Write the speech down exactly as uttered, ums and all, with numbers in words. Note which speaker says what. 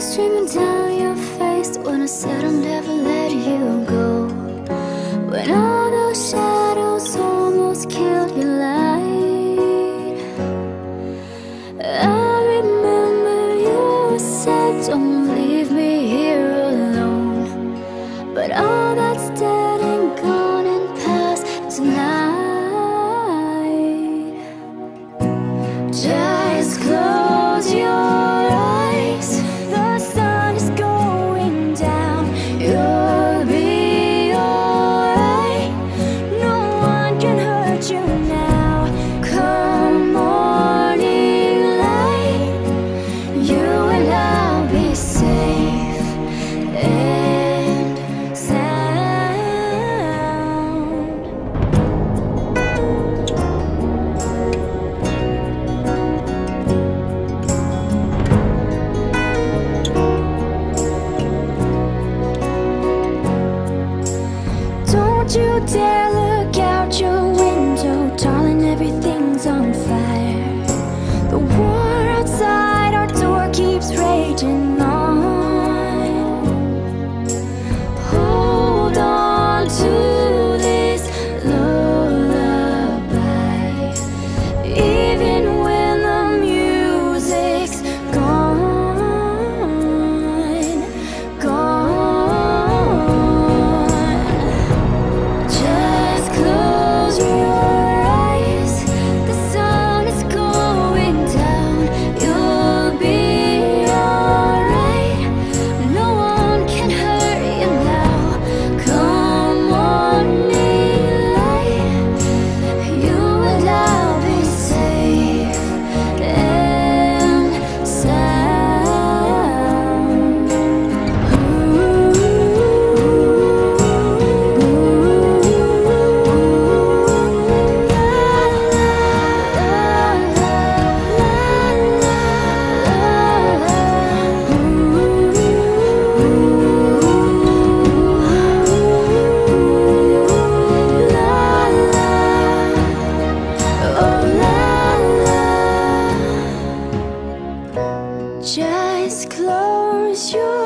Speaker 1: streaming down your face when I said I'll never let you go. When all those shadows almost killed your light, I remember you said don't leave me here alone. But all that's dead and gone and past tonight. Just close your eyes, the sun is going down. You'll be alright, no one can hurt you now. Come morning light, you and I'll be safe and sound. Don't you dare look out your window, darling, everything's on fire. The war outside our door keeps raging on. Hold on to this lullaby, even when the music's gone, gone. Just close your eyes, the sun is going down. You'll be alright, no one can hurt you now. Come on, light, you and I'll be safe and sound. Just close your